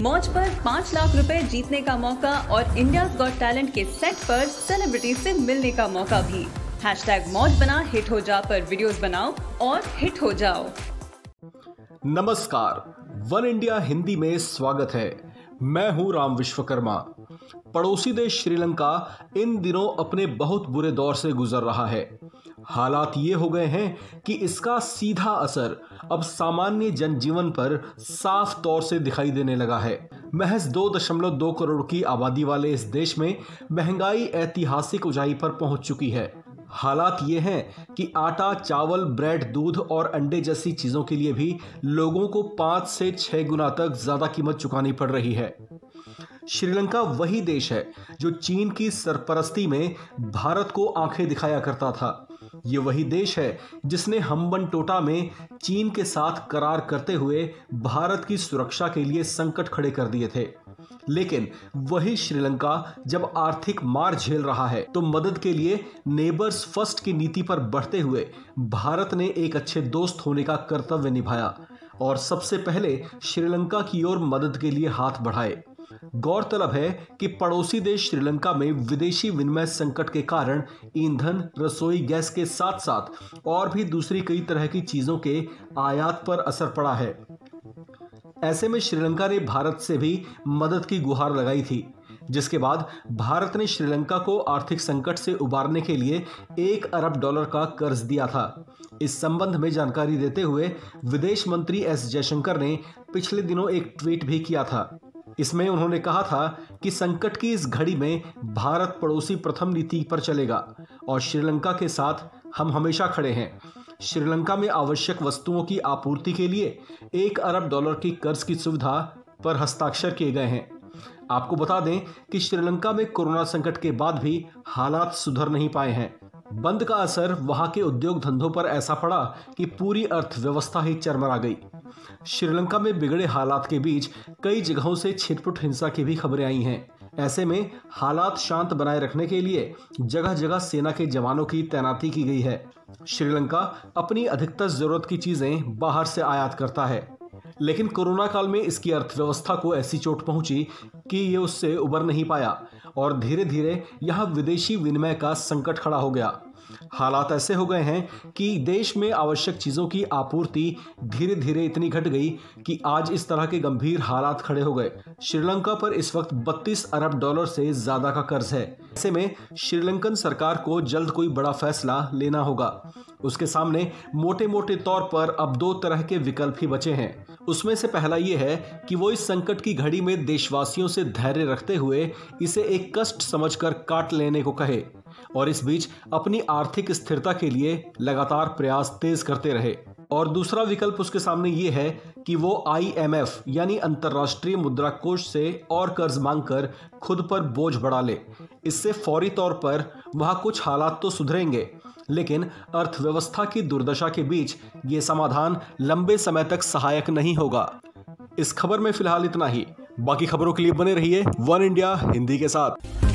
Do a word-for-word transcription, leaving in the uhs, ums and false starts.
मौज पर पाँच लाख रुपए जीतने का मौका और इंडिया गॉट टैलेंट के सेट पर सेलिब्रिटी से मिलने का मौका भी। हैशटैग मौज बना हिट हो जा पर वीडियोस बनाओ और हिट हो जाओ। नमस्कार, वन इंडिया हिंदी में स्वागत है। मैं हूं राम विश्वकर्मा। पड़ोसी देश श्रीलंका इन दिनों अपने बहुत बुरे दौर से गुजर रहा है। हालात ये हो गए हैं कि इसका सीधा असर अब सामान्य जनजीवन पर साफ तौर से दिखाई देने लगा है। महज दो दशमलव दो करोड़ की आबादी वाले इस देश में महंगाई ऐतिहासिक ऊंचाई पर पहुंच चुकी है। हालात ये हैं कि आटा, चावल, ब्रेड, दूध और अंडे जैसी चीजों के लिए भी लोगों को पाँच से छह गुना तक ज्यादा कीमत चुकानी पड़ रही है। श्रीलंका वही देश है जो चीन की सरपरस्ती में भारत को आंखें दिखाया करता था। ये वही देश है जिसने हम्बनटोटा में चीन के साथ करार करते हुए भारत की सुरक्षा के लिए संकट खड़े कर दिए थे। लेकिन वही श्रीलंका जब आर्थिक मार झेल रहा है तो मदद के लिए नेबर्स फर्स्ट की नीति पर बढ़ते हुए भारत ने एक अच्छे दोस्त होने का कर्तव्य निभाया और सबसे पहले श्रीलंका की ओर मदद के लिए हाथ बढ़ाए। गौरतलब है कि पड़ोसी देश श्रीलंका में विदेशी विनिमय संकट के कारण ईंधन, रसोई गैस के साथ साथ और भी दूसरी कई तरह की चीजों के आयात पर असर पड़ा है। ऐसे में श्रीलंका ने भारत से भी मदद की गुहार लगाई थी, जिसके बाद भारत ने श्रीलंका को आर्थिक संकट से उबारने के लिए एक अरब डॉलर का कर्ज दिया था। इस संबंध में जानकारी देते हुए विदेश मंत्री एस जयशंकर ने पिछले दिनों एक ट्वीट भी किया था। इसमें उन्होंने कहा था कि संकट की इस घड़ी में भारत पड़ोसी प्रथम नीति पर चलेगा और श्रीलंका के साथ हम हमेशा खड़े हैं। श्रीलंका में आवश्यक वस्तुओं की आपूर्ति के लिए एक अरब डॉलर की कर्ज की सुविधा पर हस्ताक्षर किए गए हैं। आपको बता दें कि श्रीलंका में कोरोना संकट के बाद भी हालात सुधर नहीं पाए हैं। बंद का असर वहां के उद्योग धंधों पर ऐसा पड़ा कि पूरी अर्थव्यवस्था ही चरमरा गई। श्रीलंका में बिगड़े हालात के बीच कई जगहों से छिटपुट हिंसा की भी खबरें आई हैं। ऐसे में हालात शांत बनाए रखने के लिए जगह जगह सेना के जवानों की तैनाती की गई है। श्रीलंका अपनी अधिकतर जरूरत की चीजें बाहर से आयात करता है, लेकिन कोरोना काल में इसकी अर्थव्यवस्था को ऐसी चोट पहुंची कि ये उससे उबर नहीं पाया और धीरे धीरे यहाँ विदेशी विनिमय का संकट खड़ा हो गया। हालात ऐसे हो गए हैं कि देश में आवश्यक चीजों की आपूर्ति धीरे धीरे इतनी घट गई कि आज इस तरह के गंभीर हालात खड़े हो गए। श्रीलंका पर इस वक्त बत्तीस अरब डॉलर से ज्यादा का कर्ज है। ऐसे में श्रीलंकन सरकार को जल्द कोई बड़ा फैसला लेना होगा। उसके सामने मोटे मोटे तौर पर अब दो तरह के विकल्प ही बचे हैं। उसमें से पहला ये है कि वो इस संकट की घड़ी में देशवासियों से धैर्य रखते हुए इसे एक कष्ट समझकर काट लेने को कहे और इस बीच अपनी आर्थिक स्थिरता के लिए लगातार प्रयास तेज करते रहे। और दूसरा विकल्प उसके सामने ये है कि वो आई एम एफ यानी अंतर्राष्ट्रीय मुद्रा कोष से और कर्ज मांगकर खुद पर बोझ बढ़ा ले। इससे फौरी तौर पर वहां कुछ हालात तो सुधरेंगे, लेकिन अर्थव्यवस्था की दुर्दशा के बीच ये समाधान लंबे समय तक सहायक नहीं होगा। इस खबर में फिलहाल इतना ही। बाकी खबरों के लिए बने रहिए वन इंडिया हिंदी के साथ।